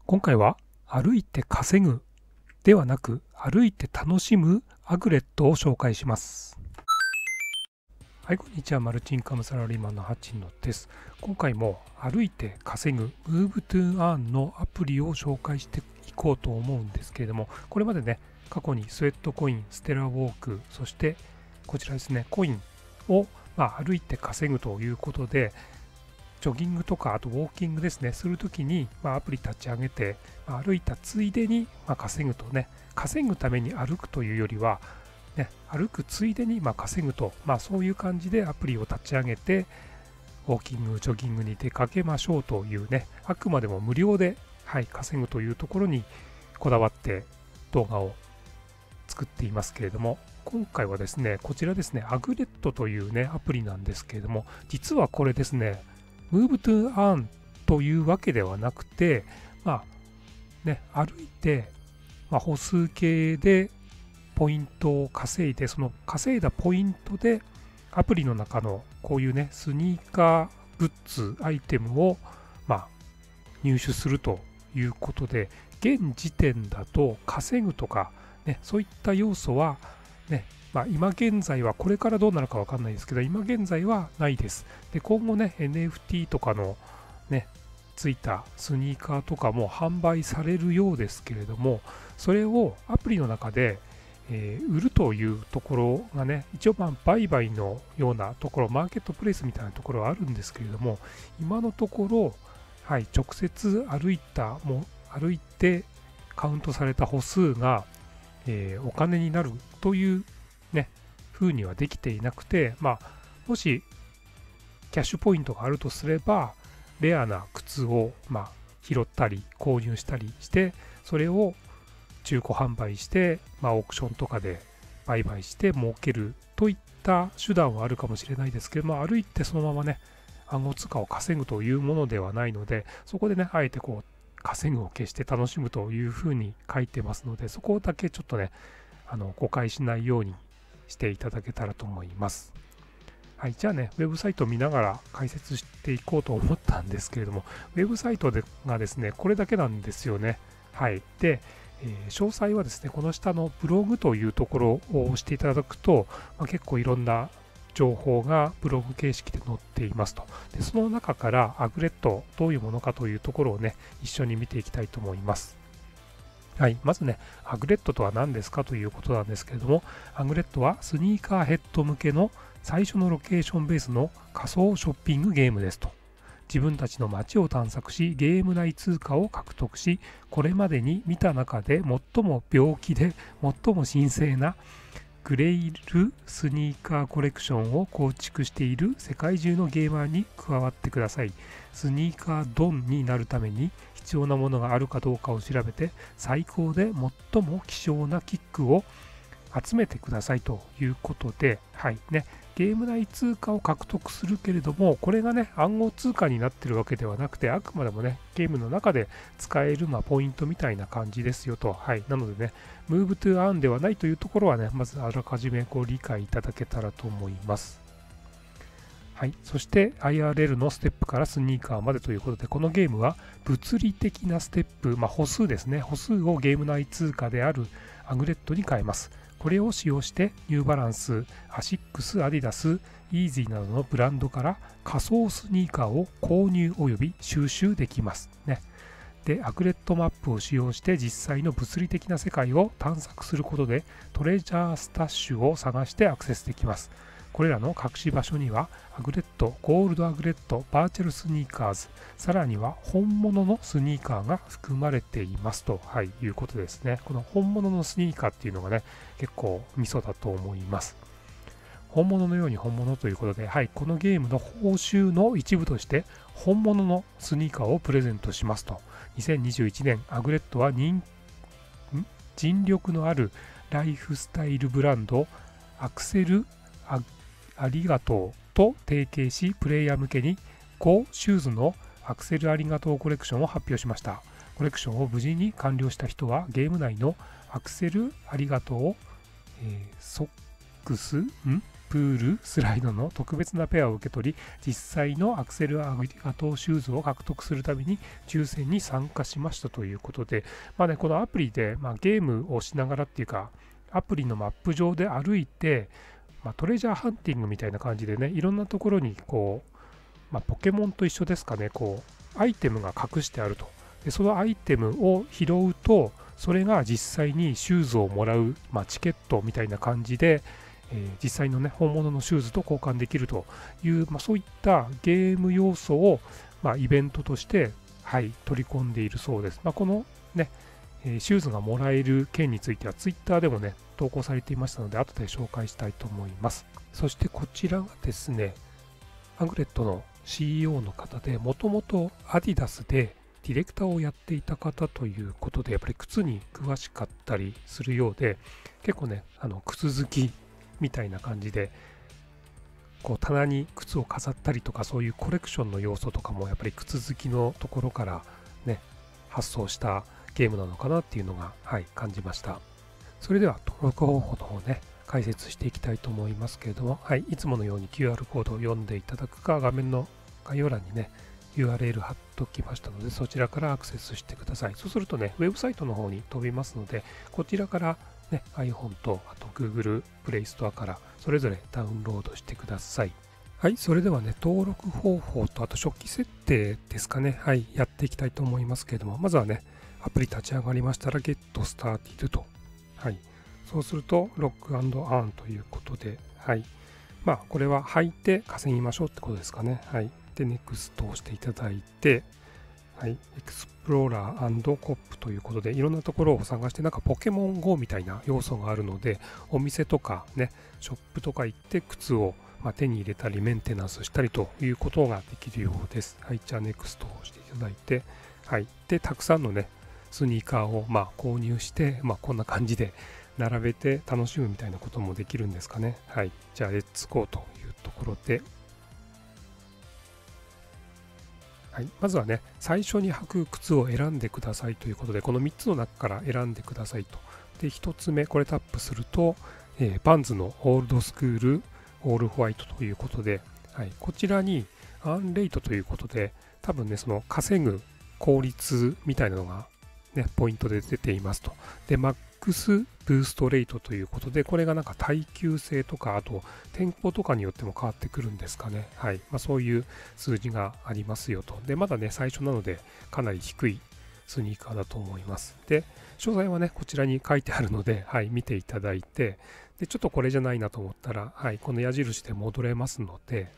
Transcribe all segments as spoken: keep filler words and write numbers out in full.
今回は歩いて稼ぐではなく歩いて楽しむアグレットを紹介します。はい、こんにちは。マルチインカムサラリーマンのハチノです。今回も歩いて稼ぐ Move to Earn のアプリを紹介していこうと思うんですけれども、これまでね、過去にスウェットコイン、ステラウォーク、そしてこちらですね、コインを、まあ、歩いて稼ぐということで、ジョギングとかあとウォーキングですねするときに、まあ、アプリ立ち上げて、まあ、歩いたついでに、まあ、稼ぐとね、稼ぐために歩くというよりは、ね、歩くついでに、まあ、稼ぐと、まあ、そういう感じでアプリを立ち上げてウォーキングジョギングに出かけましょうというね、あくまでも無料で、はい、稼ぐというところにこだわって動画を作っていますけれども、今回はですねこちらですね、アグレットというねアプリなんですけれども、実はこれですねMove to Earn というわけではなくて、まあね、歩いて、まあ、歩数計でポイントを稼いで、その稼いだポイントでアプリの中のこういうね、スニーカーグッズ、アイテムを、まあ、入手するということで、現時点だと稼ぐとか、ね、そういった要素は、ね、まあ、今現在はこれからどうなるか分かんないですけど、今現在はないです。で、今後ね、エヌエフティー とかのね、ついたスニーカーとかも販売されるようですけれども、それをアプリの中で、えー売るというところがね、一応まあ売買のようなところ、マーケットプレイスみたいなところはあるんですけれども、今のところ、はい、直接歩いた、もう歩いてカウントされた歩数が、えーお金になるというね、風にはできていなくて、まあ、もしキャッシュポイントがあるとすれば、レアな靴を、まあ、拾ったり購入したりして、それを中古販売して、まあ、オークションとかで売買して儲けるといった手段はあるかもしれないですけど、まあ、歩いてそのままね、暗号通貨を稼ぐというものではないので、そこでね、あえてこう、稼ぐを決して楽しむというふうに書いてますので、そこだけちょっとね、あの誤解しないようにしていただけたらと思います。はい、じゃあね、ウェブサイトを見ながら解説していこうと思ったんですけれども、ウェブサイトでがですね、これだけなんですよね。はい。で、えー詳細はですね、この下のブログというところを押していただくと、まあ、結構いろんな情報がブログ形式で載っていますと。で、その中からアグレット、どういうものかというところをね、一緒に見ていきたいと思います。はい、まずね、アグレットとは何ですかということなんですけれども、アグレットはスニーカーヘッド向けの最初のロケーションベースの仮想ショッピングゲームですと。自分たちの街を探索し、ゲーム内通貨を獲得し、これまでに見た中で最も病気で最も神聖なグレイルスニーカーコレクションを構築している世界中のゲーマーに加わってください。スニーカードンになるために必要なものがあるかどうかを調べて、最高で最も希少なキックを集めてくださいということで、はいね、ゲーム内通貨を獲得するけれども、これがね、暗号通貨になってるわけではなくて、あくまでもね、ゲームの中で使える、まあ、ポイントみたいな感じですよと。はい。なのでね、Move to Earn ではないというところはね、まずあらかじめご理解いただけたらと思います。はい。そして アイアールエル のステップからスニーカーまでということで、このゲームは物理的なステップ、まあ、歩数ですね。歩数をゲーム内通貨であるアグレットに変えます。これを使用してニューバランス、アシックス、アディダス、イージーなどのブランドから仮想スニーカーを購入および収集できますね。で、アグレットマップを使用して実際の物理的な世界を探索することでトレジャースタッシュを探してアクセスできます。これらの隠し場所にはアグレット、ゴールドアグレット、バーチャルスニーカーズ、さらには本物のスニーカーが含まれていますと、はい、いうことですね。この本物のスニーカーっていうのがね、結構ミソだと思います。本物のように本物ということで、はい、このゲームの報酬の一部として本物のスニーカーをプレゼントしますと。にせんにじゅういちねん、アグレットは人尽力のあるライフスタイルブランドアクセルアありがとうと提携し、プレイヤー向けにゴシューズのアクセルありがとうコレクションを発表しました。コレクションを無事に完了した人はゲーム内のアクセルありがとう、えーソックスんプールスライドの特別なペアを受け取り、実際のアクセルアトシューズを獲得するために抽選に参加しましたということで、まあね、このアプリで、まあ、ゲームをしながらっていうか、アプリのマップ上で歩いて、まあ、トレジャーハンティングみたいな感じでね、いろんなところにこう、まあ、ポケモンと一緒ですかね、こう、アイテムが隠してあると。で、そのアイテムを拾うと、それが実際にシューズをもらう、まあ、チケットみたいな感じで、えー、実際のね、本物のシューズと交換できるという、まあ、そういったゲーム要素を、まあ、イベントとして、はい、取り込んでいるそうです。まあ、このね、えー、シューズがもらえる件については、ツイッターでもね、投稿されていましたので、後で紹介したいと思います。そしてこちらがですね、アグレットの シーイーオー の方で、もともとアディダスでディレクターをやっていた方ということで、やっぱり靴に詳しかったりするようで、結構ね、あの靴好きみたいな感じで、こう棚に靴を飾ったりとか、そういうコレクションの要素とかも、やっぱり靴好きのところからね、発想したゲームなのかなっていうのが、はい、感じました。それでは登録方法の方ね、解説していきたいと思いますけれども、はい、いつものように キューアール コードを読んでいただくか、画面の概要欄にね、ユーアールエル 貼っときましたので、そちらからアクセスしてください。そうするとね、ウェブサイトの方に飛びますので、こちらからね、iPhone と、あと Google Play Store からそれぞれダウンロードしてください。はい、それではね、登録方法と、あと初期設定ですかね、はい、やっていきたいと思いますけれども、まずはね、アプリ立ち上がりましたら、Get Started と、はい、そうすると、ロック&アーンということで、はい、まあ、これは履いて稼ぎましょうってことですかね、はい、で、Next を押していただいて、はい、エクスプローラー&コップということで、いろんなところを探して、なんかポケモン ゴー みたいな要素があるので、お店とかね、ショップとか行って靴をまあ手に入れたり、メンテナンスしたりということができるようです。はい、じゃあ ネクスト を押していただいて、はい、で、たくさんのね、スニーカーをまあ購入して、まあ、こんな感じで並べて楽しむみたいなこともできるんですかね。はい、じゃあレッツゴーというところで、はい、まずはね、最初に履く靴を選んでくださいということで、このみっつの中から選んでくださいと。で、ひとつめ、これタップすると、えー、バンズのオールドスクールオールホワイトということで、はい、こちらにアンレイトということで、多分ね、その稼ぐ効率みたいなのが、ね、ポイントで出ていますと。で、マックスブーストレートということで、これがなんか耐久性とか、あと店舗とかによっても変わってくるんですかね。はい。まあ、そういう数字がありますよと。で、まだね、最初なので、かなり低いスニーカーだと思います。で、詳細はね、こちらに書いてあるので、はい、見ていただいて、で、ちょっとこれじゃないなと思ったら、はい、この矢印で戻れますので、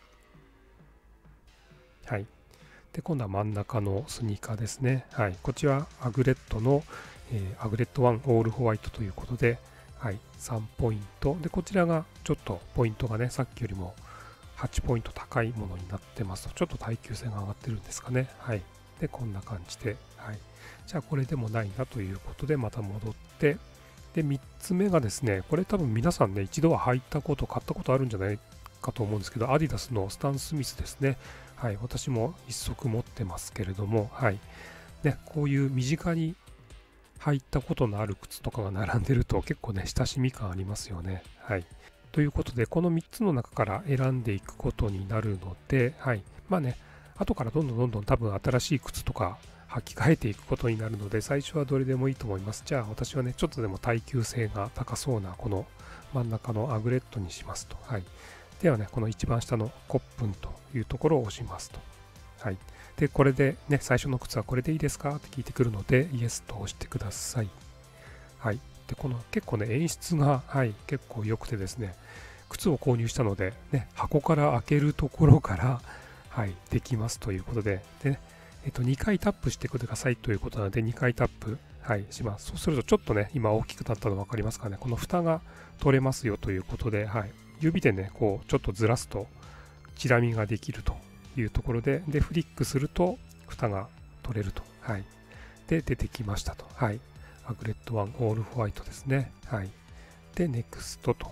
はい。で、今度は真ん中のスニーカーですね。はい。こちらはアグレットの、えー、アグレットワンオールホワイトということで、はい、さんポイント。で、こちらがちょっとポイントがね、さっきよりもはちポイント高いものになってますと、ちょっと耐久性が上がってるんですかね。はい。で、こんな感じで、はい。じゃあ、これでもないなということで、また戻って、で、みっつめがですね、これ多分皆さんね、一度は履いたこと、買ったことあるんじゃないかと思うんですけど、アディダスのスタン・スミスですね。はい、私も一足持ってますけれども、はい。ね、こういう身近に履いたことのある靴とかが並んでると結構ね、親しみ感ありますよね。はい。ということで、このみっつの中から選んでいくことになるので、はい。まあね、後からどんどんどんどん多分新しい靴とか履き替えていくことになるので、最初はどれでもいいと思います。じゃあ私はね、ちょっとでも耐久性が高そうなこの真ん中のアグレットにしますと。はい。ではね、この一番下のコップンというところを押しますと。はい。で、これでね、最初の靴はこれでいいですかって聞いてくるので、イエスと押してください。はい。で、この結構ね、演出が、はい、結構良くてですね、靴を購入したので、ね、箱から開けるところから、はい、できますということで、でね、えっと、にかいタップしてくださいということなので、にかいタップ、はい、します。そうすると、ちょっとね、今大きくなったの分かりますかね。この蓋が取れますよということで、はい。指でね、こう、ちょっとずらすと、チラ見ができるというところで、で、フリックすると、蓋が取れると。はい。で、出てきましたと。はい。アグレットワンオールホワイトですね。はい。で、ネクストと。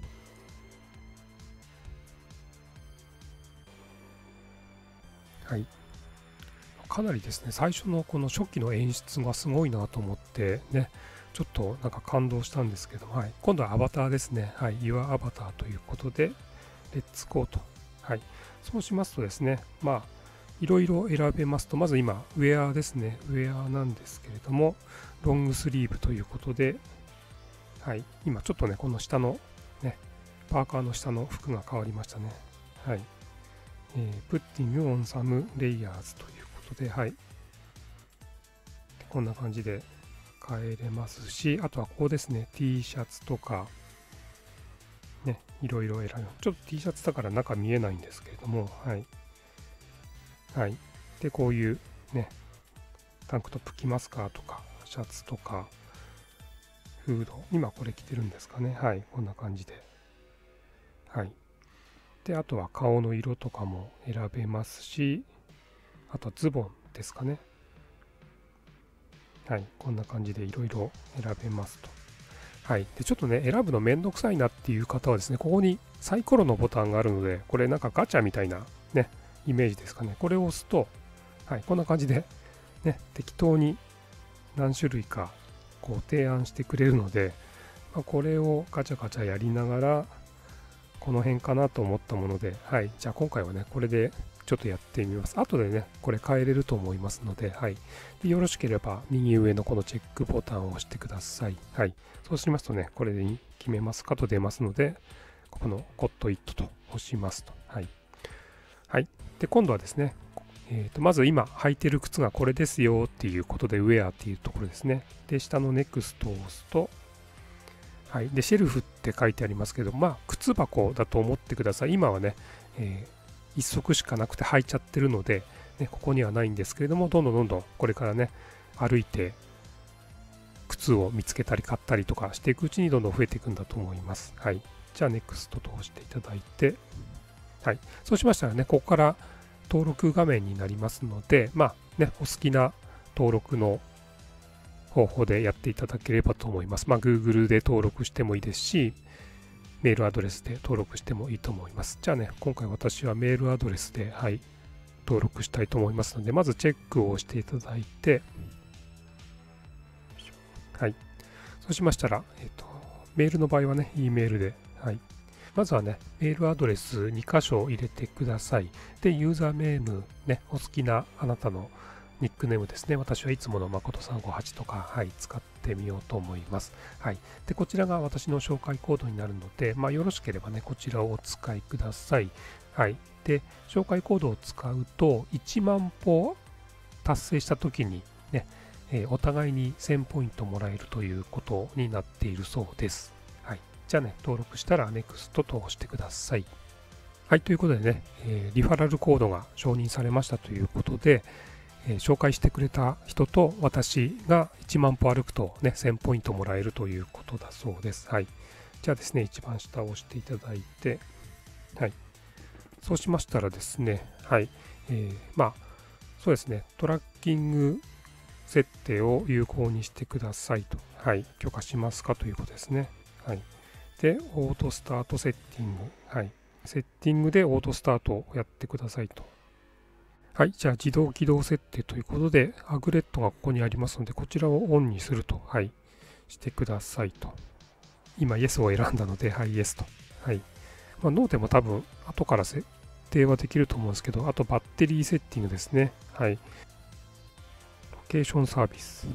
はい。かなりですね、最初のこの初期の演出がすごいなと思ってね、ちょっとなんか感動したんですけど、はい、今度はアバターですね。はい、Your Avatar ということで、 レッツゴーと。はい。そうしますとですね、まあ、いろいろ選べますと、まず今、ウェアですね。ウェアなんですけれども、ロングスリーブということで、はい。今ちょっとね、この下のね、パーカーの下の服が変わりましたね。はい。えー、プッティングオンサムレイヤーズということで、はい。こんな感じで変えれますし、あとはここですね、T シャツとか、ね、いろいろ選べます。ちょっと T シャツだから中見えないんですけれども、はい。はい。で、こういうね、タンクトップ着ますかとか、シャツとか、フード、今これ着てるんですかね。はい、こんな感じで。はい。で、あとは顔の色とかも選べますし、あとズボンですかね。はい、こんな感じでいろいろ選べますと。はい。で、ちょっとね、選ぶのめんどくさいなっていう方はですね、ここにサイコロのボタンがあるので、これなんかガチャみたいなね、イメージですかね。これを押すと、はい、こんな感じで、ね、適当に何種類かこう提案してくれるので、まあ、これをガチャガチャやりながら、この辺かなと思ったもので、はい、じゃあ今回はね、これでちょっとやってみます。後でね、これ変えれると思いますので、はい。でよろしければ、右上のこのチェックボタンを押してください。はい。そうしますとね、これに決めますかと出ますので、このゴットイットと押しますと。はい。はい。で、今度はですね、えー、とまず今履いてる靴がこれですよっていうことで、ウェアっていうところですね。で、下のネクストを押すと、はい。で、シェルフって書いてありますけど、まあ、靴箱だと思ってください。今はね、えー、一足しかなくて履いちゃってるので、ね、ここにはないんですけれども、どんどんどんどんこれからね、歩いて靴を見つけたり買ったりとかしていくうちにどんどん増えていくんだと思います。はい。じゃあ、ネクストと押していただいて、はい。そうしましたらね、ここから登録画面になりますので、まあね、お好きな登録の方法でやっていただければと思います。まあ、Google で登録してもいいですし、メールアドレスで登録してもいいと思います。じゃあね、今回私はメールアドレスで、はい、登録したいと思いますので、まずチェックをしていただいて、はい。そうしましたら、えっと、メールの場合はね、E メールで、はい。まずはね、メールアドレスに箇所入れてください。で、ユーザーネーム、ね、お好きなあなたのニックネームですね。私はいつもの誠さんごはちとか、はい、使ってみようと思います。はい。で、こちらが私の紹介コードになるので、まあ、よろしければね、こちらをお使いください。はい。で、紹介コードを使うと、いちまん歩達成したときにね、えー、お互いにせんポイントもらえるということになっているそうです。はい。じゃあね、登録したら ネクスト と押してください。はい。ということでね、えー、リファラルコードが承認されましたということで、えー、紹介してくれた人と私がいちまん歩歩くとね、せんポイントもらえるということだそうです。はい。じゃあですね、一番下を押していただいて、はい。そうしましたらですね、はい。えー、まあ、そうですね、トラッキング設定を有効にしてくださいと。はい。許可しますかということですね。はい。で、オートスタートセッティング。はい。セッティングでオートスタートをやってくださいと。はい。じゃあ、自動起動設定ということで、アグレットがここにありますので、こちらをオンにすると、はい、してくださいと。今、イエスを選んだので、はい、イエスと。はい。まあ、ノーでも多分、後から設定はできると思うんですけど、あと、バッテリーセッティングですね。はい。ロケーションサービス。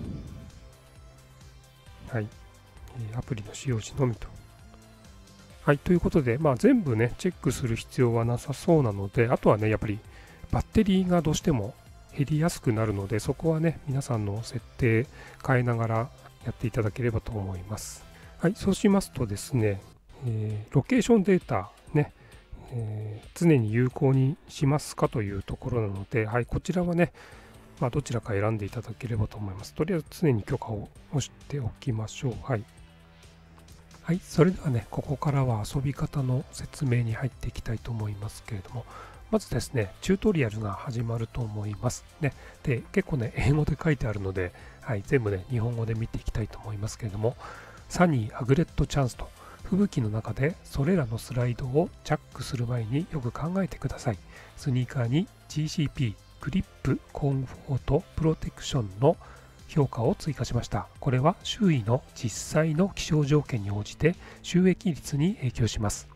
はい。アプリの使用時のみと。はい。ということで、まあ、全部ね、チェックする必要はなさそうなので、あとはね、やっぱり、バッテリーがどうしても減りやすくなるので、そこはね、皆さんの設定変えながらやっていただければと思います。はい、そうしますとですね、えー、ロケーションデータね、えー、常に有効にしますかというところなので、はい、こちらはね、まあ、どちらか選んでいただければと思います。とりあえず常に許可を押しておきましょう。はい。はい、それではね、ここからは遊び方の説明に入っていきたいと思いますけれども、まずですね、チュートリアルが始まると思います。ね、で、結構ね、英語で書いてあるので、はい、全部ね、日本語で見ていきたいと思いますけれども、サニー、アグレットチャンスと、吹雪の中でそれらのスライドをジャックする前によく考えてください。スニーカーに ジーシーピー、グリップ、コンフォート、プロテクションの評価を追加しました。これは周囲の実際の気象条件に応じて収益率に影響します。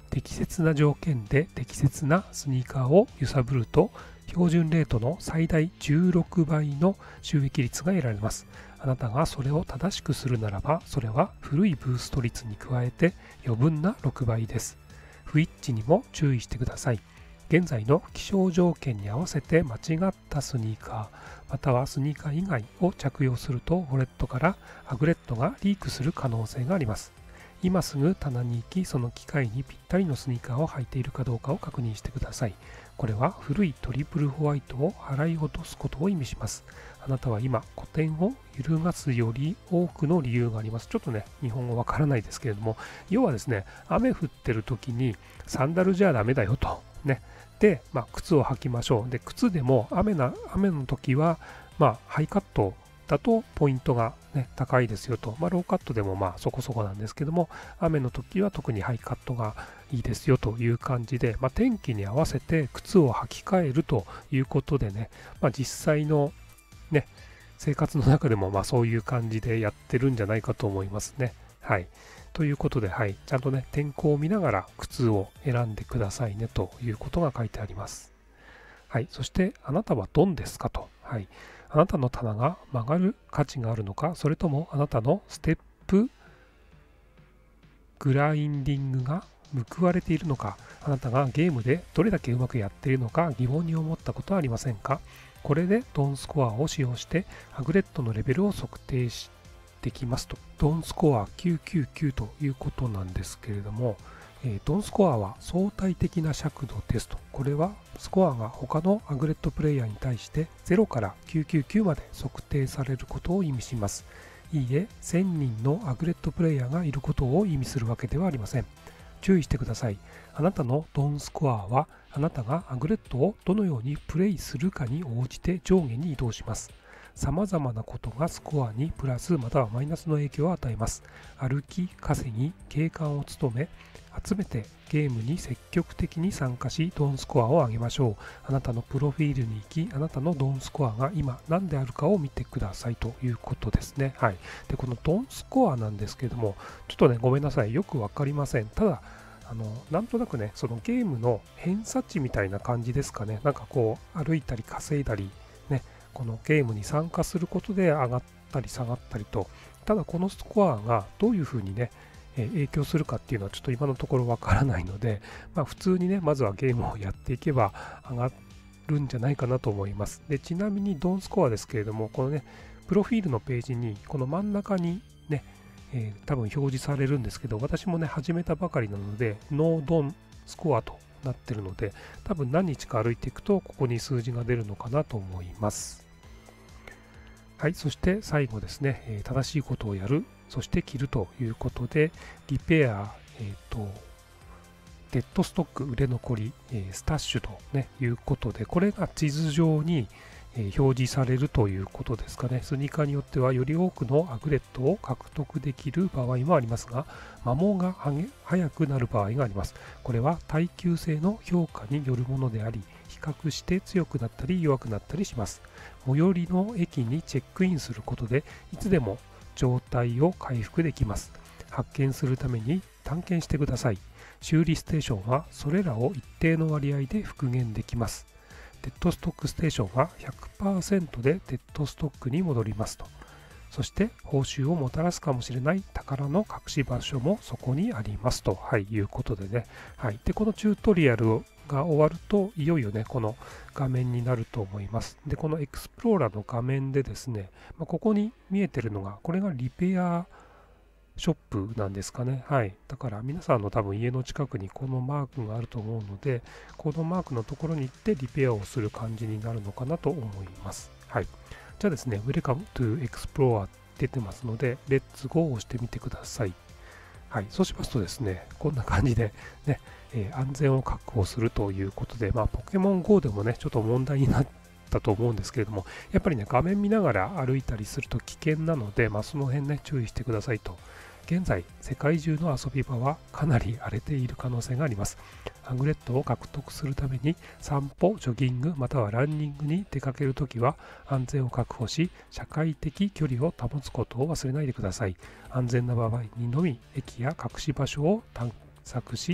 適切な条件で適切なスニーカーを揺さぶると、標準レートの最大じゅうろくばいの収益率が得られます。あなたがそれを正しくするならば、それは古いブースト率に加えて余分なろくばいです。不一致にも注意してください。現在の気象条件に合わせて間違ったスニーカー、またはスニーカー以外を着用すると、ウォレットからアグレットがリークする可能性があります。今すぐ棚に行き、その機械にぴったりのスニーカーを履いているかどうかを確認してください。これは古いトリプルホワイトを払い落とすことを意味します。あなたは今、古典を揺るがすより多くの理由があります。ちょっとね、日本語わからないですけれども、要はですね、雨降ってる時にサンダルじゃダメだよと。ね。で、まあ、靴を履きましょう。で、靴でも雨な、雨の時は、まあ、ハイカットだとポイントが、ね、高いですよと、まあ、ローカットでもまあそこそこなんですけども、雨の時は特にハイカットがいいですよという感じで、まあ、天気に合わせて靴を履き替えるということでね、まあ、実際の、ね、生活の中でもまあそういう感じでやってるんじゃないかと思いますね。はい。ということで、はい、ちゃんとね、天候を見ながら靴を選んでくださいねということが書いてあります。はい。そして、あなたはドンですかと。はい。あなたの棚が曲がる価値があるのか、それともあなたのステップグラインディングが報われているのか、あなたがゲームでどれだけうまくやっているのか疑問に思ったことはありませんか？これでドンスコアを使用してアグレットのレベルを測定してきますと。ドンスコアきゅうきゅうきゅうということなんですけれども、えー、ドンスコアは相対的な尺度ですと。これはスコアが他のアグレットプレイヤーに対してゼロからきゅうきゅうきゅうまで測定されることを意味します。いいえ、せんにんのアグレットプレイヤーがいることを意味するわけではありません。注意してください。あなたのドンスコアはあなたがアグレットをどのようにプレイするかに応じて上下に移動します。さまざまなことがスコアにプラスまたはマイナスの影響を与えます。歩き、稼ぎ、景観を務め、集めてゲームに積極的に参加し、ドンスコアを上げましょう。あなたのプロフィールに行き、あなたのドンスコアが今何であるかを見てくださいということですね。はい。で、このドンスコアなんですけども、ちょっとね、ごめんなさい。よくわかりません。ただ、あの、なんとなくね、そのゲームの偏差値みたいな感じですかね。なんかこう、歩いたり稼いだり、ね、このゲームに参加することで上がったり下がったりと、ただこのスコアがどういうふうにね、影響するかっていうのはちょっと今のところわからないので、まあ、普通にね、まずはゲームをやっていけば上がるんじゃないかなと思います。で、ちなみにドンスコアですけれども、このね、プロフィールのページに、この真ん中にね、えー、多分表示されるんですけど、私もね、始めたばかりなので、ノードンスコアとなってるので、多分何日か歩いていくと、ここに数字が出るのかなと思います。はい、そして最後ですね、えー、正しいことをやる、そして着るということで、リペア、えっと、デッドストック、売れ残り、えー、スタッシュと、ね、いうことで、これが地図上に、えー、表示されるということですかね。スニーカーによってはより多くのアグレットを獲得できる場合もありますが、摩耗が速くなる場合があります。これは耐久性の評価によるものであり、比較して強くなったり弱くなったりします。最寄りの駅にチェックインすることで、いつでも状態を回復できます。発見するために探検してください。修理ステーションはそれらを一定の割合で復元できます。デッドストックステーションは ひゃくパーセント でデッドストックに戻りますと。そして報酬をもたらすかもしれない宝の隠し場所もそこにありますと、はい、いうことでね。はい。で、このチュートリアルが終わると、いよいよね、この画面になると思います。で、このエクスプローラーの画面でですね、まあ、ここに見えてるのが、これがリペアショップなんですかね。はい。だから皆さんの多分家の近くにこのマークがあると思うので、このマークのところに行ってリペアをする感じになるのかなと思います。はい。じゃあですね、Welcome to Explorer 出てますので、Let's Go を押してみてください。はい。そうしますとですね、こんな感じでね、えー、安全を確保するということで、まあ、ポケモン ゴー でもね、ちょっと問題になったと思うんですけれども、やっぱりね、画面見ながら歩いたりすると危険なので、まあ、その辺ね、注意してくださいと。現在、世界中の遊び場はかなり荒れている可能性があります。アグレットを獲得するために散歩、ジョギング、またはランニングに出かけるときは安全を確保し、社会的距離を保つことを忘れないでください。安全な場合にのみ駅や隠し場所を探索し、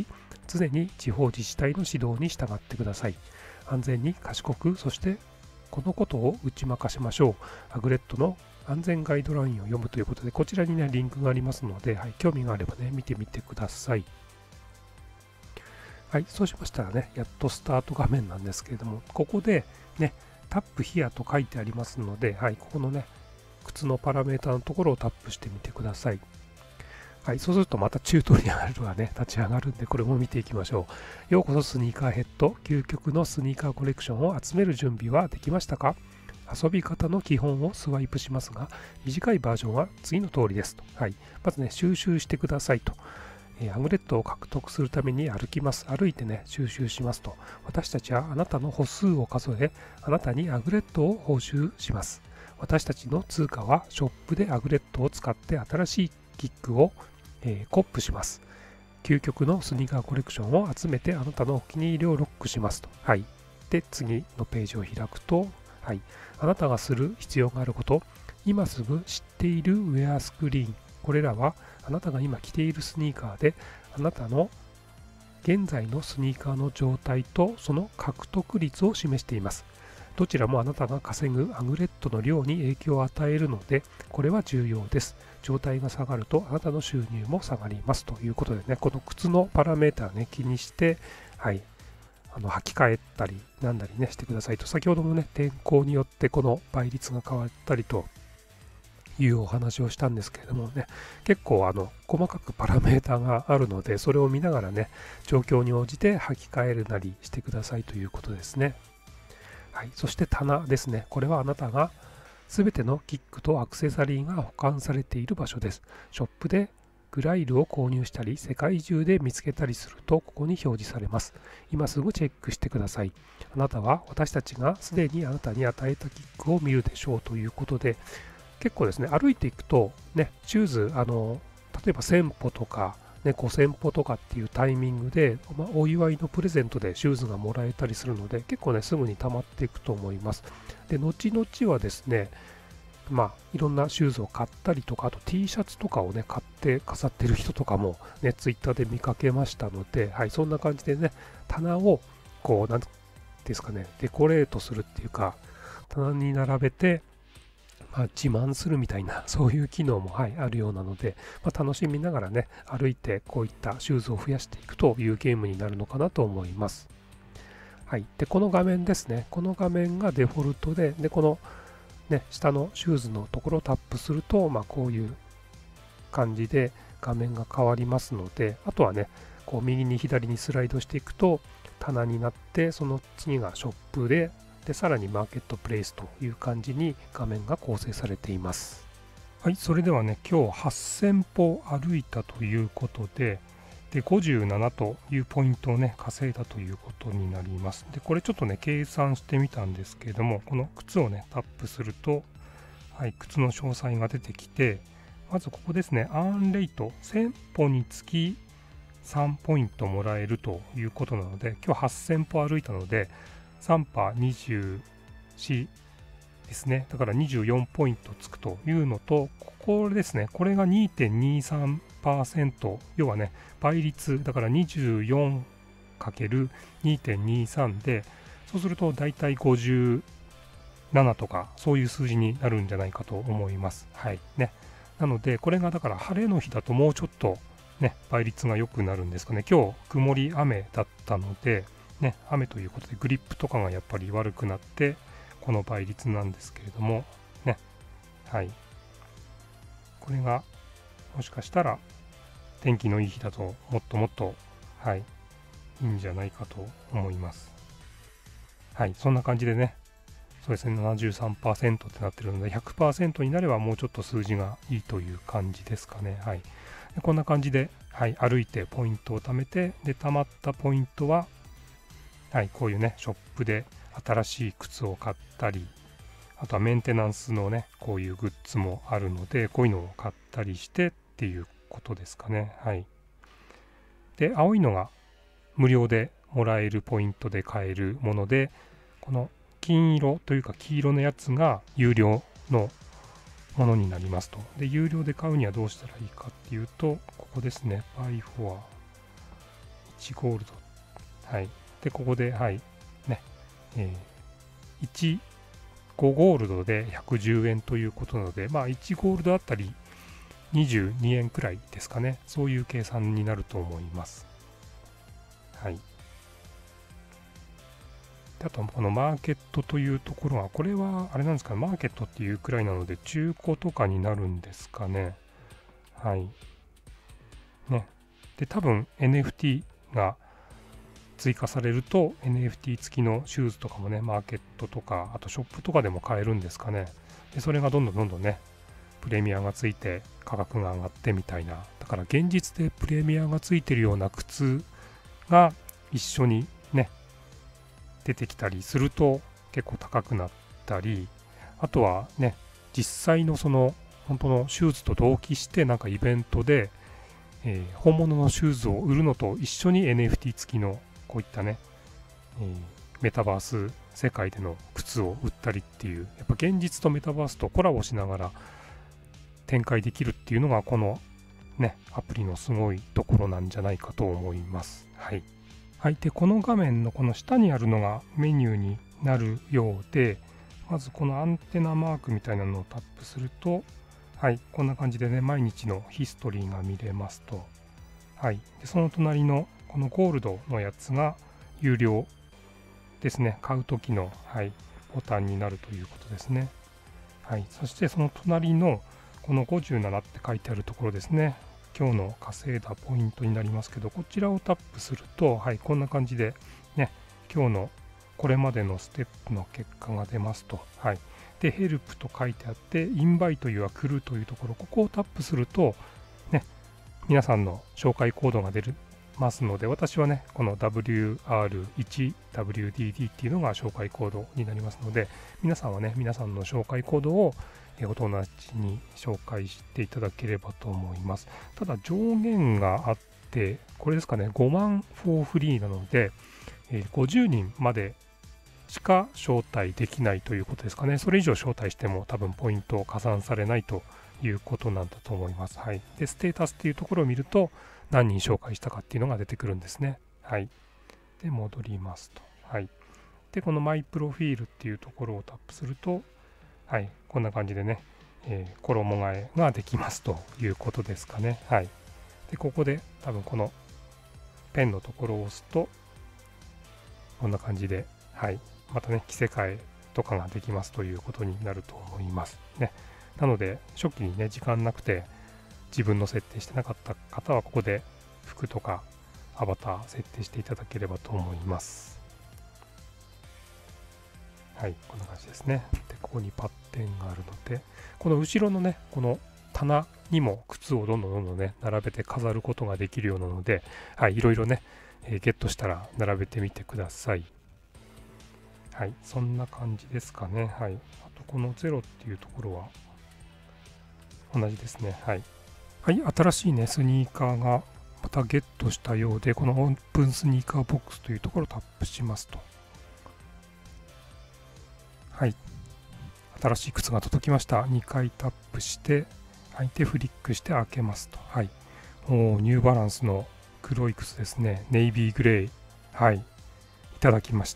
常に地方自治体の指導に従ってください。安全に賢く、そしてこのことを打ち負かしましょう。アグレットの安全ガイドラインを読むということで、こちらにね、リンクがありますので、はい、興味があればね、見てみてください。はい、そうしましたらね、やっとスタート画面なんですけれども、ここでね、タップヒアと書いてありますので、はい、ここのね、靴のパラメータのところをタップしてみてください。はい、そうするとまたチュートリアルがね、立ち上がるんで、これも見ていきましょう。ようこそスニーカーヘッド、究極のスニーカーコレクションを集める準備はできましたか？遊び方の基本をスワイプしますが、短いバージョンは次の通りですと。はい、まずね、収集してくださいと。えー、アグレットを獲得するために歩きます。歩いてね、収集しますと。私たちはあなたの歩数を数え、あなたにアグレットを報酬します。私たちの通貨はショップでアグレットを使って新しいキックを、えー、コップします。究極のスニーカーコレクションを集めてあなたのお気に入りをロックしますと。はい。で、次のページを開くと、はい。あなたがする必要があること、今すぐ知っているウェアスクリーン。これらはあなたが今着ているスニーカーで、あなたの現在のスニーカーの状態とその獲得率を示しています。どちらもあなたが稼ぐアグレットの量に影響を与えるので、これは重要です。状態が下がるとあなたの収入も下がりますということでね、この靴のパラメータね、気にして、はい、あの履き替えたりなんだりね、してくださいと。先ほどもね、天候によってこの倍率が変わったりというお話をしたんですけれどもね、結構あの細かくパラメータがあるので、それを見ながらね、状況に応じて履き替えるなりしてくださいということですね。はい、そして棚ですね。これはあなたがすべてのキックとアクセサリーが保管されている場所です。ショップでグライルを購入したり、世界中で見つけたりすると、ここに表示されます。今すぐチェックしてください。あなたは私たちがすでにあなたに与えたキックを見るでしょうということで、結構ですね、歩いていくと、ね、シューズ、あの、例えばせんぽとか、ね、ごせんぽとかっていうタイミングで、まあ、お祝いのプレゼントでシューズがもらえたりするので、結構ね、すぐに溜まっていくと思います。で、後々はですね、まあ、いろんなシューズを買ったりとか、あと T シャツとかをね、買って飾ってる人とかもね、ツイッターで見かけましたので、はい、そんな感じでね、棚を、こう、なんですかね、デコレートするっていうか、棚に並べて、まあ、自慢するみたいな、そういう機能も、はい、あるようなので、まあ、楽しみながらね、歩いてこういったシューズを増やしていくというゲームになるのかなと思います。はい。で、この画面ですね。この画面がデフォルトで、で、この、ね、下のシューズのところをタップすると、まあ、こういう感じで画面が変わりますので、あとはね、こう右に左にスライドしていくと棚になって、その次がショップで、で、さらにマーケットプレイスという感じに画面が構成されています。はい、それではね、今日はっせんぽ歩いたということで、で、ごじゅうななというポイントをね、稼いだということになります。で、これちょっとね、計算してみたんですけれども、この靴をね、タップすると、はい、靴の詳細が出てきて、まずここですね、アーンレイト、せんぽにつきさんポイントもらえるということなので、今日はっせんぽ歩いたので、さんぱにじゅうよんですね。だからにじゅうよんポイントつくというのと、これですね。これが にてんにさんパーセント。要はね、倍率、だから にじゅうよんかけるにてんにさん で、そうするとだいたいごじゅうななとか、そういう数字になるんじゃないかと思います。はい。ね。なので、これがだから晴れの日だともうちょっとね、倍率が良くなるんですかね。今日、曇り雨だったので、ね、雨ということでグリップとかがやっぱり悪くなってこの倍率なんですけれどもね、はい、これがもしかしたら天気のいい日だともっともっと、はい、いいんじゃないかと思います。はい、そんな感じでね、そうですね、ななじゅうさんパーセント ってなってるので ひゃくパーセント になればもうちょっと数字がいいという感じですかね。はい、でこんな感じで、はい、歩いてポイントを貯めて、で貯まったポイントははい、こういうね、ショップで新しい靴を買ったり、あとはメンテナンスのね、こういうグッズもあるので、こういうのを買ったりしてっていうことですかね。はい。で、青いのが無料でもらえるポイントで買えるもので、この金色というか黄色のやつが有料のものになりますと。で、有料で買うにはどうしたらいいかっていうと、ここですね、バイフォア。いちゴールド。はい。で、ここで、はい。ね。えー、いち、ごゴールドでひゃくじゅうえんということなので、まあいちゴールドあたりにじゅうにえんくらいですかね。そういう計算になると思います。はい。あと、このマーケットというところは、これはあれなんですかね、マーケットっていうくらいなので、中古とかになるんですかね。はい。ね。で、多分 エヌエフティー が追加されると エヌエフティー 付きのシューズとかもね、マーケットとか、あとショップとかでも買えるんですかね。で、それがどんどんどんどんね、プレミアがついて価格が上がってみたいな。だから現実でプレミアがついてるような靴が一緒にね、出てきたりすると結構高くなったり、あとはね、実際のその本当のシューズと同期してなんかイベントで、えー、本物のシューズを売るのと一緒に エヌエフティー 付きのこういったね、えー、メタバース世界での靴を売ったりっていう、やっぱ現実とメタバースとコラボしながら展開できるっていうのがこのね、アプリのすごいところなんじゃないかと思います。はい。はい。で、この画面のこの下にあるのがメニューになるようで、まずこのアンテナマークみたいなのをタップすると、はい、こんな感じでね、毎日のヒストリーが見れますと。はい。で、その隣のこのゴールドのやつが有料ですね。買うときの、はい、ボタンになるということですね。はい。そしてその隣のこのごじゅうななって書いてあるところですね。今日の稼いだポイントになりますけど、こちらをタップすると、はい、こんな感じでね、今日のこれまでのステップの結果が出ますと。はい。で、ヘルプと書いてあって、インバイトや来るというところ、ここをタップすると、ね、皆さんの紹介コードが出ますので、私はね、この ダブリューアールワンダブリューディーディー っていうのが紹介コードになりますので、皆さんはね、皆さんの紹介コードをお友達に紹介していただければと思います。ただ上限があって、これですかね、ごまんフォーフリーなので、ごじゅうにんまでしか招待できないということですかね。それ以上招待しても多分ポイント加算されないということなんだと思います。はい。で、ステータスっていうところを見ると、何人紹介したかっていうのが出てくるんですね。はい。で、戻りますと。はい。で、このマイプロフィールっていうところをタップすると、はい。こんな感じでね、えー、衣替えができますということですかね。はい。で、ここで多分このペンのところを押すと、こんな感じで、はい。またね、着せ替えとかができますということになると思います。ね。なので、初期にね、時間なくて自分の設定してなかった方は、ここで服とかアバター設定していただければと思います。はい、こんな感じですね。で、ここにパッテンがあるので、この後ろのね、この棚にも靴をどんどんどんどんね、並べて飾ることができるようなので、はい、いろいろね、えー、ゲットしたら並べてみてください。はい、そんな感じですかね。はい。あと、このゼロっていうところは同じですね。はい。はい、新しいね、スニーカーがまたゲットしたようで、このオープンスニーカーボックスというところをタップしますと。はい。新しい靴が届きました。にかいタップして、はい。で、フリックして開けますと。はい。おー、ニューバランスの黒い靴ですね。ネイビーグレー。はい。いただきました。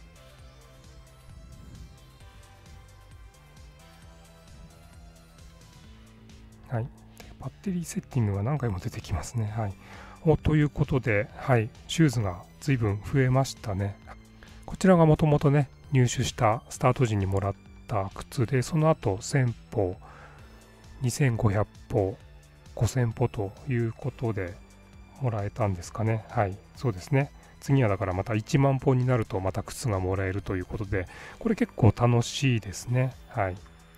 はい。バッテリーセッティングが何回も出てきますね。はい。おということで、はい。シューズが随分増えましたね。こちらがもともとね、入手したスタート時にもらった靴で、その後せんぽ、にせんごひゃくぽ、ごせんぽということでもらえたんですかね。はい。そうですね。次はだからまたいちまんぽになるとまた靴がもらえるということで、これ結構楽しいですね。はい。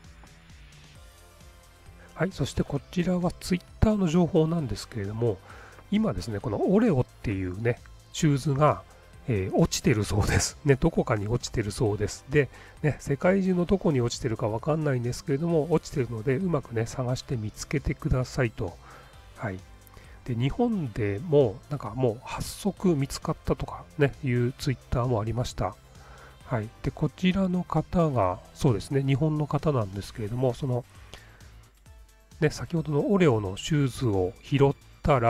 はい、そしてこちらはツイッターの情報なんですけれども、今ですね、このオレオっていうね、シューズが、えー、落ちてるそうです。ね、どこかに落ちてるそうです。で、ね、世界中のどこに落ちてるかわかんないんですけれども、落ちてるので、うまくね、探して見つけてくださいと。はい。で、日本でも、なんかもう発足見つかったとかね、いうツイッターもありました。はい。で、こちらの方が、そうですね、日本の方なんですけれども、その、ね、先ほどのオレオのシューズを拾ったら、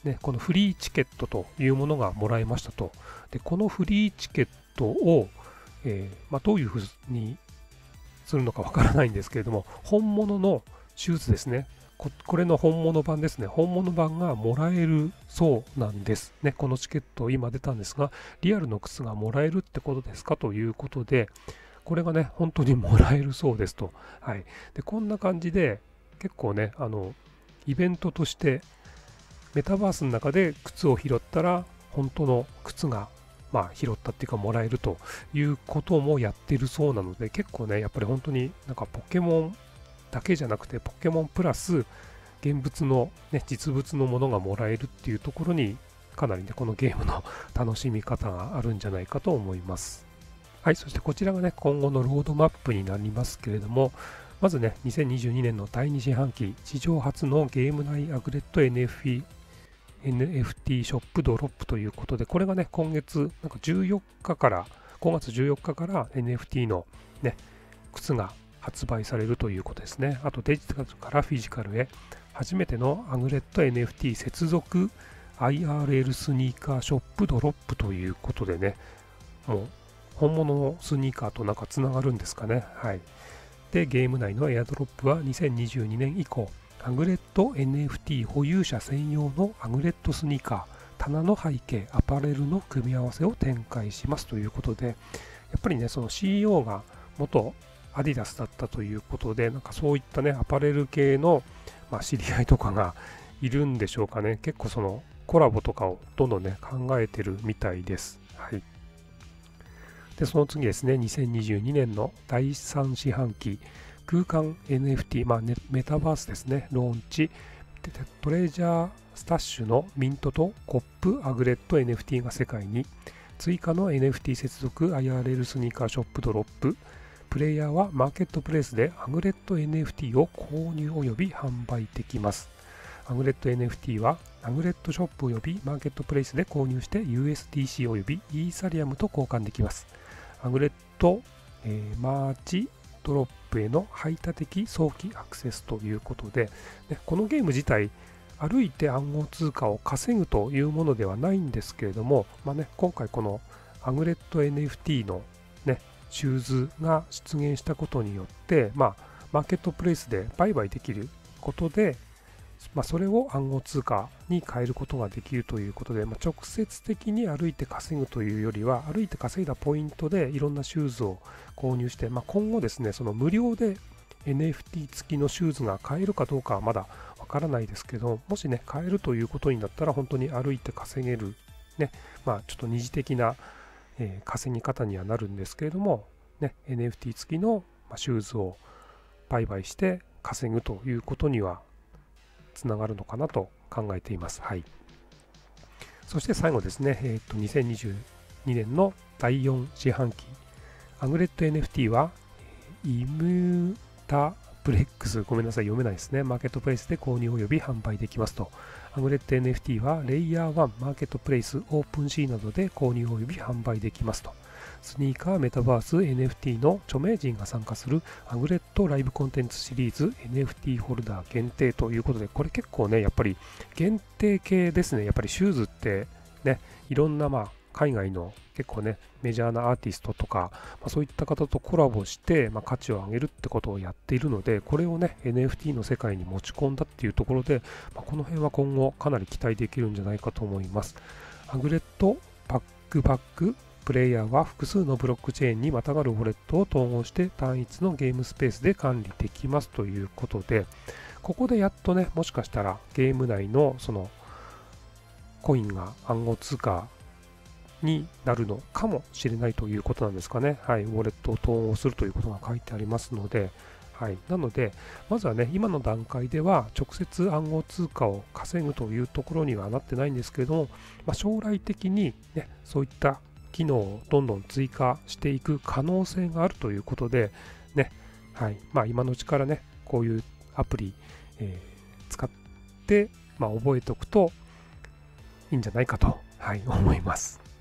ね、このフリーチケットというものがもらえましたと。で、このフリーチケットを、えーまあ、どういうふうにするのかわからないんですけれども、本物のシューズですね。こ, これの本物版ですね。本物版がもらえるそうなんですね。このチケット今出たんですが、リアルの靴がもらえるってことですかということで、これがね、本当にもらえるそうですと。はい。で、こんな感じで、結構ね、あの、イベントとして、メタバースの中で靴を拾ったら、本当の靴が、まあ、拾ったっていうか、もらえるということもやってるそうなので、結構ね、やっぱり本当になんかポケモンだけじゃなくて、ポケモンプラス、現物の、ね、実物のものがもらえるっていうところに、かなりね、このゲームの楽しみ方があるんじゃないかと思います。はい、そしてこちらがね、今後のロードマップになりますけれども、まずね、にせんにじゅうにねんのだいに四半期、史上初のゲーム内アグレット エヌエフティー エヌエフティー ショップドロップということで、これがね、今月なんかじゅうよっかから、ごがつじゅうよっかから エヌエフティー のね、靴が発売されるということですね。あとデジタルからフィジカルへ、初めてのアグレット エヌエフティー 接続 アイアールエル スニーカーショップドロップということでね、もう本物のスニーカーとなんかつながるんですかね。はい。で、ゲーム内のエアドロップはにせんにじゅうにねん以降、アグレット エヌエフティー 保有者専用のアグレットスニーカー、棚の背景、アパレルの組み合わせを展開しますということで、やっぱりね、その シーイーオー が元アディダスだったということで、なんかそういったね、アパレル系の、まあ、知り合いとかがいるんでしょうかね。結構そのコラボとかをどんどんね、考えてるみたいです。はい。で、その次ですね、にせんにじゅうにねんのだいさん四半期、空間 エヌエフティー、まあ、ね、メタバースですね、ローンチ、トレジャースタッシュのミントとコップアグレット エヌエフティー が世界に、追加の エヌエフティー 接続 アイアールエル スニーカーショップドロップ、プレイヤーはマーケットプレイスでアグレット エヌエフティー を購入及び販売できます。アグレット エヌエフティー はアグレットショップ及びマーケットプレイスで購入して ユーエスディーシー 及びイーサリアムと交換できます。アグレット、えー、マーチドロップへの排他的早期アクセスということで、ね、このゲーム自体歩いて暗号通貨を稼ぐというものではないんですけれども、まあね、今回このアグレット エヌエフティー の、ね、シューズが出現したことによって、まあ、マーケットプレイスで売買できることで、まあ、それを暗号通貨に変えることができるということで、まあ、直接的に歩いて稼ぐというよりは、歩いて稼いだポイントでいろんなシューズを購入して、まあ、今後ですね、その無料で エヌエフティー 付きのシューズが買えるかどうかはまだわからないですけど、もしね、買えるということになったら、本当に歩いて稼げる、ね、まあ、ちょっと二次的な、えー、稼ぎ方にはなるんですけれども、ね、エヌエフティー 付きのシューズを売買して稼ぐということにはつながるのかなと考えています。はい。そして最後ですね、えー、とにせんにじゅうにねんのだいよん四半期、アグレット エヌエフティー はイムタプレックス、ごめんなさい、読めないですね。マーケットプレイスで購入及び販売できますと。アグレット エヌエフティー はレイヤーワンマーケットプレイス、オープンシーなどで購入及び販売できますと。スニーカーメタバース エヌエフティー の著名人が参加するアグレットライブコンテンツシリーズ エヌエフティー ホルダー限定ということで、これ結構ね、やっぱり限定系ですね。やっぱりシューズってね、いろんなまあ海外の結構ね、メジャーなアーティストとか、まあ、そういった方とコラボして、まあ、価値を上げるってことをやっているので、これをね、エヌエフティー の世界に持ち込んだっていうところで、まあ、この辺は今後かなり期待できるんじゃないかと思います。アグレットバックバックプレイヤーは複数のブロックチェーンにまたがるウォレットを統合して単一のゲームスペースで管理できますということで、ここでやっとね、もしかしたらゲーム内のそのコインが暗号通貨になるのかもしれないということなんですかね。はい、ウォレットを統合するということが書いてありますので、はい、なので、まずはね、今の段階では直接暗号通貨を稼ぐというところにはなってないんですけれども、まあ、将来的に、ね、そういった機能をどんどん追加していく可能性があるということで、ね、はい、まあ、今のうちからね、こういうアプリ、えー、使って、まあ、覚えておくといいんじゃないかと、はい、思います。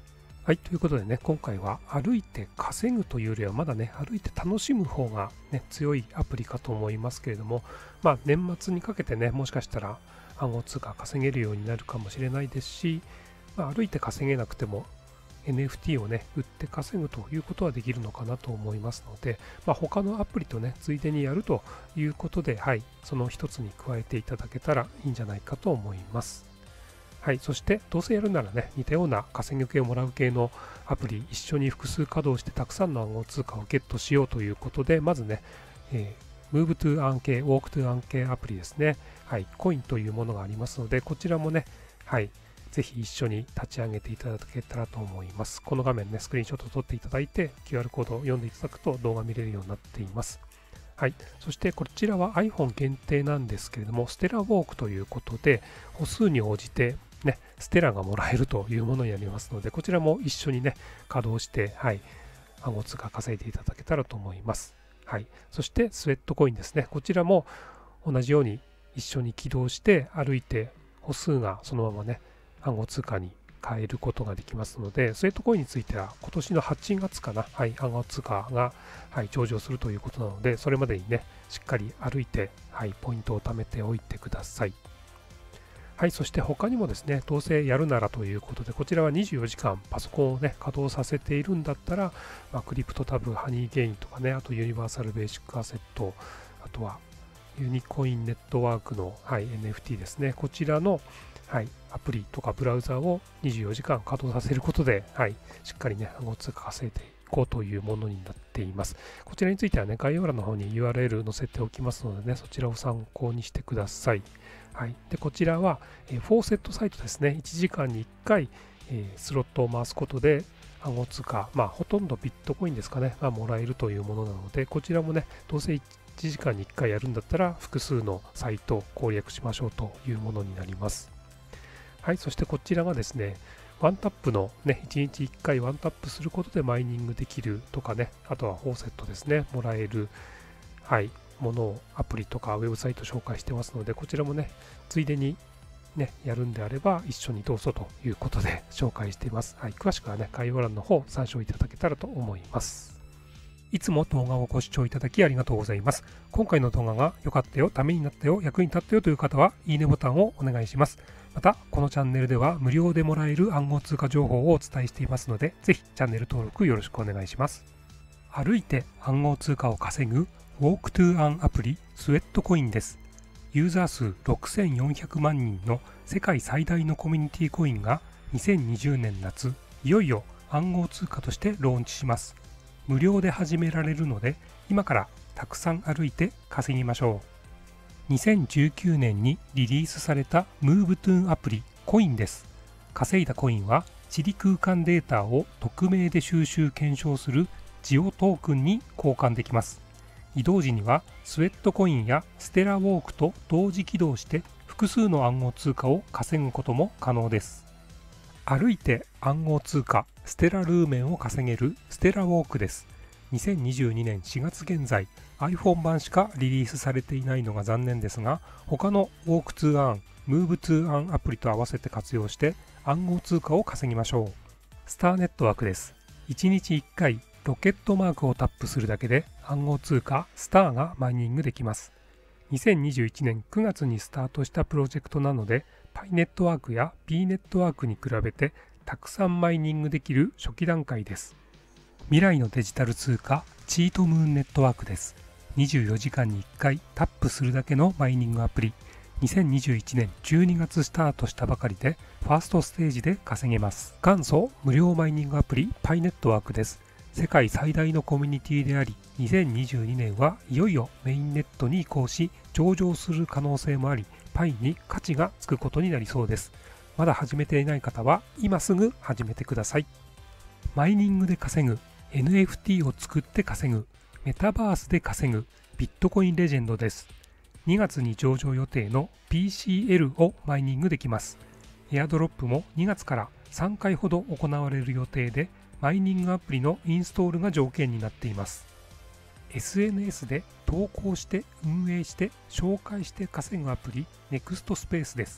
はい、ということでね、今回は歩いて稼ぐというよりは、まだね、歩いて楽しむ方が、ね、強いアプリかと思いますけれども、まあ、年末にかけてね、もしかしたら暗号通貨稼げるようになるかもしれないですし、まあ、歩いて稼げなくても エヌエフティー をね、売って稼ぐということはできるのかなと思いますので、まあ、他のアプリとね、ついでにやるということで、はい、その一つに加えていただけたらいいんじゃないかと思います。はい、そしてどうせやるならね、似たような稼ぎ系をもらう系のアプリ、一緒に複数稼働してたくさんの暗号通貨をゲットしようということで、まずね、えー、Move to Earn 系、Walk to Earn 系アプリですね。はい、コインというものがありますので、こちらもね、はい、ぜひ一緒に立ち上げていただけたらと思います。この画面ね、スクリーンショットを撮っていただいて、キューアール コードを読んでいただくと動画見れるようになっています。はい、そしてこちらは iPhone 限定なんですけれども、ステラウォークということで、歩数に応じてね、ステラがもらえるというものになりますので、こちらも一緒にね、稼働して、はい、暗号通貨稼いでいただけたらと思います。はい、そしてスウェットコインですね。こちらも同じように一緒に起動して歩いて歩数がそのままね、暗号通貨に変えることができますので、スウェットコインについては今年のはちがつかな、はい、暗号通貨が、はい、上場するということなので、それまでにね、しっかり歩いて、はい、ポイントを貯めておいてください。はい、そして他にもですね、どうせやるならということで、こちらはにじゅうよじかんパソコンをね、稼働させているんだったら、まあ、クリプトタブ、ハニーゲインとかね、あとユニバーサルベーシックアセット、あとはユニコインネットワークの、はい、エヌエフティー ですね、こちらの、はい、アプリとかブラウザをにじゅうよじかん稼働させることで、はい、しっかりね、暗号通貨稼いでいこうというものになっています。こちらについてはね、概要欄の方に ユーアールエル 載せておきますのでね、そちらを参考にしてください。はい、でこちらは、えー、フォーセットサイトですね。いちじかんにいっかい、えー、スロットを回すことで暗号通貨、まあほとんどビットコインですかね、がもらえるというものなので、こちらもね、どうせいちじかんにいっかいやるんだったら複数のサイトを攻略しましょうというものになります。はい、そしてこちらがですね、ワンタップのね、いちにちいっかいワンタップすることでマイニングできるとかね、あとはフォーセットですね、もらえる、はい、ものをアプリとかウェブサイト紹介してますので、こちらもね、ついでにね、やるんであれば一緒にどうぞということで紹介しています。はい、詳しくはね、概要欄の方参照いただけたらと思います。いつも動画をご視聴いただきありがとうございます。今回の動画が良かったよ、ためになったよ、役に立ったよという方は、いいねボタンをお願いします。また、このチャンネルでは無料でもらえる暗号通貨情報をお伝えしていますので、ぜひチャンネル登録よろしくお願いします。歩いて暗号通貨を稼ぐ Walk to Earn アプリスウェットコインです。ユーザー数ろくせんよんひゃくまんにんの世界最大のコミュニティコインがにせんにじゅうねん夏、いよいよ暗号通貨としてローンチします。無料で始められるので、今からたくさん歩いて稼ぎましょう。にせんじゅうきゅうねんにリリースされた Move to Earn アプリコインです。稼いだコインは地理空間データを匿名で収集検証するジオトークンに交換できます。移動時にはスウェットコインやステラウォークと同時起動して複数の暗号通貨を稼ぐことも可能です。歩いて暗号通貨ステラルーメンを稼げるステラウォークです。にせんにじゅうにねんしがつ現在 iPhone 版しかリリースされていないのが残念ですが、他の Walk to Earn、Move to Earn アプリと合わせて活用して暗号通貨を稼ぎましょう。スターネットワークです。いちにちいっかいロケットマークをタップするだけで暗号通貨スターがマイニングできます。にせんにじゅういちねんくがつにスタートしたプロジェクトなので、パイネットワークや P ネットワークに比べてたくさんマイニングできる初期段階です。未来のデジタル通貨チートムーンネットワークです。にじゅうよじかんにいっかいタップするだけのマイニングアプリ。にせんにじゅういちねんじゅうにがつスタートしたばかりで、ファーストステージで稼げます。元祖無料マイニングアプリパイネットワークです。世界最大のコミュニティであり、にせんにじゅうにねんはいよいよメインネットに移行し、上場する可能性もあり、パイに価値がつくことになりそうです。まだ始めていない方は今すぐ始めてください。マイニングで稼ぐ、エヌエフティー を作って稼ぐ、メタバースで稼ぐ、ビットコインレジェンドです。にがつに上場予定の ピーシーエル をマイニングできます。エアドロップもにがつからさんかいほど行われる予定で、マイニングアプリのインストールが条件になっています。エスエヌエス で投稿して運営して紹介して稼ぐアプリ ネクストスペース です。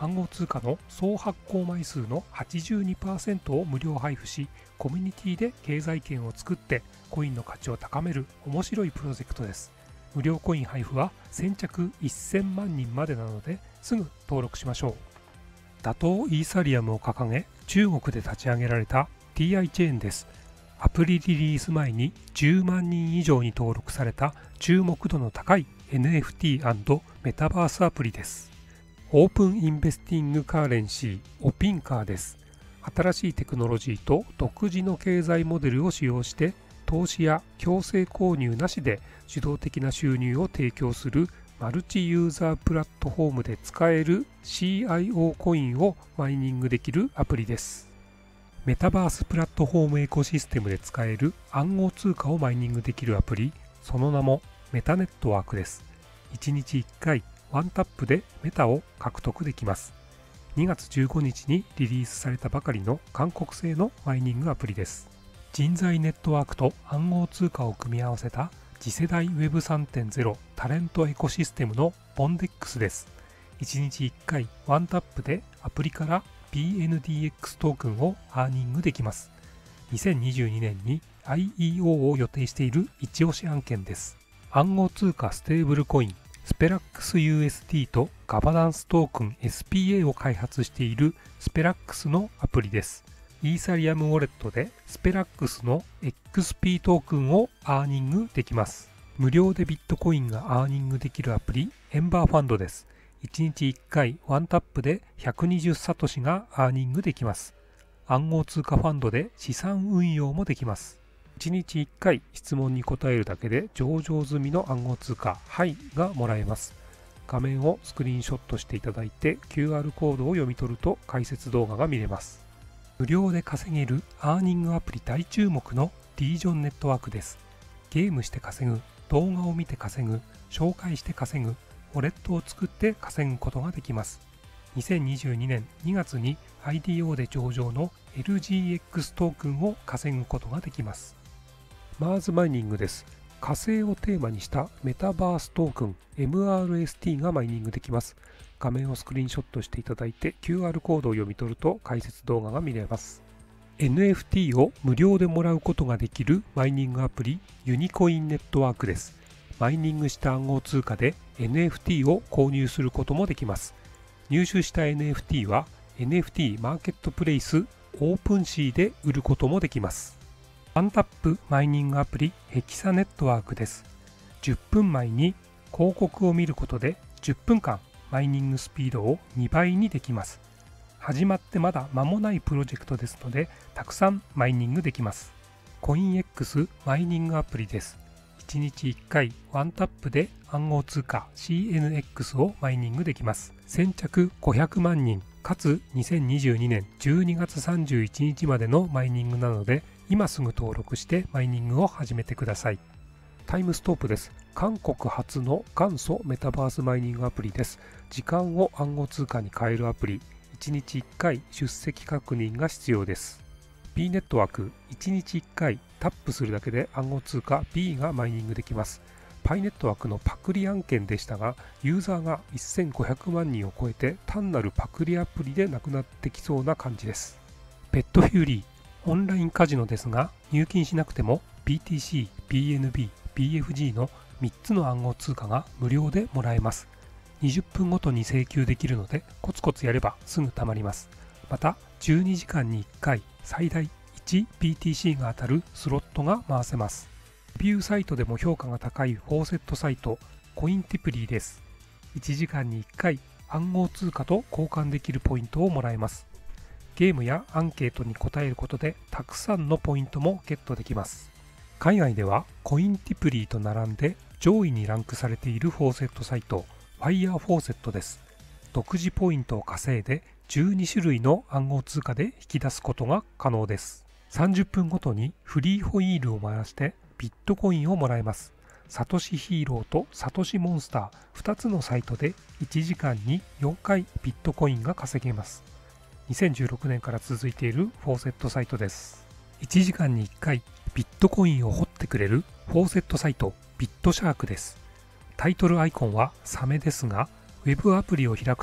暗号通貨の総発行枚数の はちじゅうにパーセント を無料配布し、コミュニティで経済圏を作ってコインの価値を高める面白いプロジェクトです。無料コイン配布は先着せんまんにんまでなのですぐ登録しましょう。打倒イーサリアムを掲げ中国で立ち上げられた ティーアイ チェーンです。アプリリリース前にじゅうまんにん以上に登録された注目度の高い エヌエフティー& メタバースアプリです。オープンインベスティングカーレンシーオピンカーです。新しいテクノロジーと独自の経済モデルを使用して投資や強制購入なしで受動的な収入を提供するマルチユーザープラットフォームで使える シーアイオー コインをマイニングできるアプリです。メタバースプラットフォームエコシステムで使える暗号通貨をマイニングできるアプリ、その名もメタネットワークです。いちにちいっかいワンタップでメタを獲得できます。にがつじゅうごにちにリリースされたばかりの韓国製のマイニングアプリです。人材ネットワークと暗号通貨を組み合わせた次世代 ウェブさんてんゼロ タレントエコシステムのボンデックスです。いちにちいっかいワンタップでアプリから ビーエヌディーエックス トークンをアーニングできます。にせんにじゅうにねんに アイイーオー を予定している一押し案件です。暗号通貨ステーブルコインスペラックス ユーエスディー とガバナンストークン エスピーエー を開発しているスペラックスのアプリです。イーサリアムウォレットでスペラックスの エックスピー トークンをアーニングできます。無料でビットコインがアーニングできるアプリエンバーファンドです。いちにちいっかいワンタップでひゃくにじゅうサトシがアーニングできます。暗号通貨ファンドで資産運用もできます。いちにちいっかい質問に答えるだけで上場済みの暗号通貨 ハイ がもらえます。画面をスクリーンショットしていただいて キューアール コードを読み取ると解説動画が見れます。無料で稼げるアーニングアプリ大注目のリージョンネットワークです。ゲームして稼ぐ、動画を見て稼ぐ、紹介して稼ぐ、ウォレットを作って稼ぐことができます。にせんにじゅうにねんにがつに アイディーオー で上場の エルジーエックス トークンを稼ぐことができます。マーズマイニングです。火星をテーマにしたメタバーストークン エムアールエスティー がマイニングできます。画面をスクリーンショットしていただいて キューアール コードを読み取ると解説動画が見れます。エヌエフティー を無料でもらうことができるマイニングアプリユニコインネットワークです。マイニングした暗号通貨で エヌエフティー を購入することもできます。入手した エヌエフティー は エヌエフティー マーケットプレイスオープンシーで売ることもできます。ワンタップマイニングアプリヘキサネットワークです。じゅっぷんまえに広告を見ることでじゅっぷんかんマイニングスピードをにばいにできます。始まってまだ間もないプロジェクトですのでたくさんマイニングできます。コインエックスマイニングアプリです。いちにちいっかいワンタップで暗号通貨 シーエヌエックス をマイニングできます。先着ごひゃくまんにんかつにせんにじゅうにねんじゅうにがつさんじゅういちにちまでのマイニングなので今すぐ登録してマイニングを始めてください。タイムストープです。韓国初の元祖メタバースマイニングアプリです。時間を暗号通貨に変えるアプリ。いちにちいっかい出席確認が必要です。B ネットワークいちにちいっかいタップするだけで暗号通貨 B がマイニングできます。パイネットワークのパクリ案件でしたがユーザーがせんごひゃくまんにんを超えて単なるパクリアプリでなくなってきそうな感じです。ペットフューリーオンラインカジノですが入金しなくても ビーティーシー、ビーエヌビー、ビーエフジー のみっつの暗号通貨が無料でもらえます。にじゅっぷんごとに請求できるのでコツコツやればすぐ貯まります。またじゅうにじかんにいっかい最大いちビーティーシー が当たるスロットが回せます。レビューサイトでも評価が高いフォーセットサイトコインティプリーです。いちじかんにいっかい暗号通貨と交換できるポイントをもらえます。ゲームやアンケートに答えることでたくさんのポイントもゲットできます。海外ではコインティプリーと並んで上位にランクされているフォーセットサイトファイヤーフォーセットです。独自ポイントを稼いでじゅうにしゅるいの暗号通貨で引き出すことが可能です。さんじゅっぷんごとにフリーホイールを回してビットコインをもらえます。サトシヒーローとサトシモンスターふたつのサイトでいちじかんによんかいビットコインが稼げます。にせんじゅうろくねんから続いているフォーセットサイトです。いちじかんにいっかいビットコインを掘ってくれるフォーセットサイトビットシャークです。タイトルアイコンはサメですが、ウェブアプリを開くと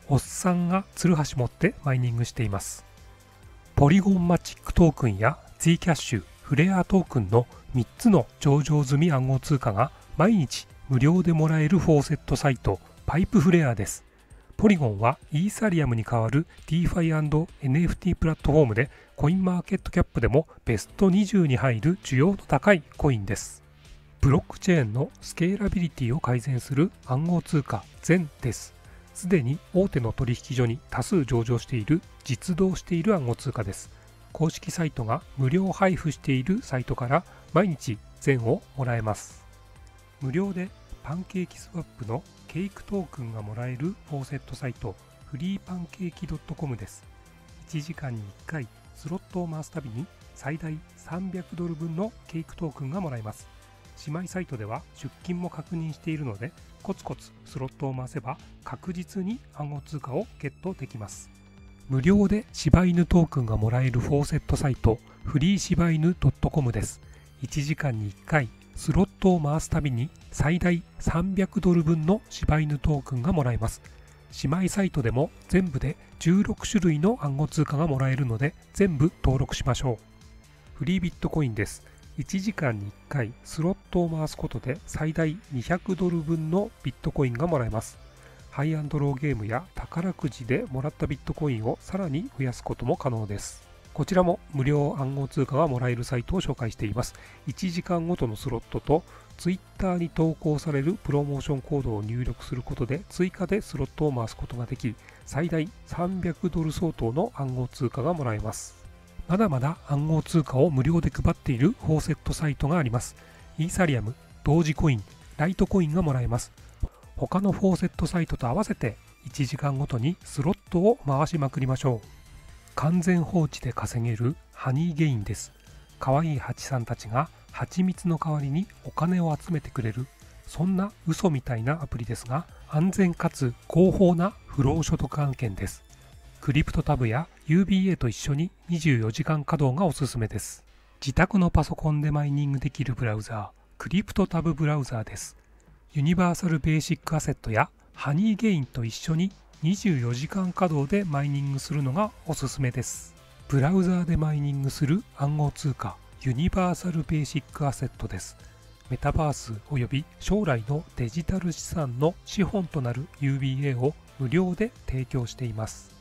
おっさんがツルハシ持ってマイニングしています。ポリゴンマチックトークンや Zcash、フレアトークンのみっつの上場済み暗号通貨が毎日無料でもらえるフォーセットサイトパイプフレアです。ポリゴンはイーサリアムに代わる DeFi& エヌエフティー プラットフォームでコインマーケットキャップでもベストにじゅうに入る需要の高いコインです。ブロックチェーンのスケーラビリティを改善する暗号通貨ゼンです。すでに大手の取引所に多数上場している実動している暗号通貨です。公式サイトが無料配布しているサイトから毎日ゼンをもらえます。無料でパンケーキスワップのケイクトークンがもらえるフォーセットサイトフリーパンケーキ .com です。いちじかんにいっかいスロットを回すたびに最大さんびゃくドル分のケイクトークンがもらえます。姉妹サイトでは出金も確認しているのでコツコツスロットを回せば確実に暗号通貨をゲットできます。無料で柴犬トークンがもらえるフォーセットサイトフリー柴犬 .com です。いちじかんにいっかいスロットを回すたびに最大さんびゃくドル分の柴犬トークンがもらえます。姉妹サイトでも全部でじゅうろくしゅるいの暗号通貨がもらえるので全部登録しましょう。フリービットコインです。いちじかんにいっかいスロットを回すことで最大にひゃくドル分のビットコインがもらえます。ハイアンドローゲームや宝くじでもらったビットコインをさらに増やすことも可能です。こちらも無料暗号通貨がもらえるサイトを紹介しています。いちじかんごとのスロットと Twitter に投稿されるプロモーションコードを入力することで追加でスロットを回すことができ、最大さんびゃくドル相当の暗号通貨がもらえます。まだまだ暗号通貨を無料で配っているフォーセットサイトがあります。イーサリアム、同時コイン、ライトコインがもらえます。他のフォーセットサイトと合わせていちじかんごとにスロットを回しまくりましょう。完全放置で稼げるハニーゲインです。かわいいハチさんたちが蜂蜜の代わりにお金を集めてくれる、そんな嘘みたいなアプリですが、安全かつ合法な不労所得案件です。クリプトタブや ユービーエー と一緒ににじゅうよじかん稼働がおすすめです。自宅のパソコンでマイニングできるブラウザー、クリプトタブブラウザーです。ユニバーサルベーシックアセットやハニーゲインと一緒ににじゅうよじかん稼働でマイニングするのがおすすめです。ブラウザーでマイニングする暗号通貨、ユニバーサルベーシックアセットです。メタバースおよび将来のデジタル資産の資本となる ユービーエー を無料で提供しています。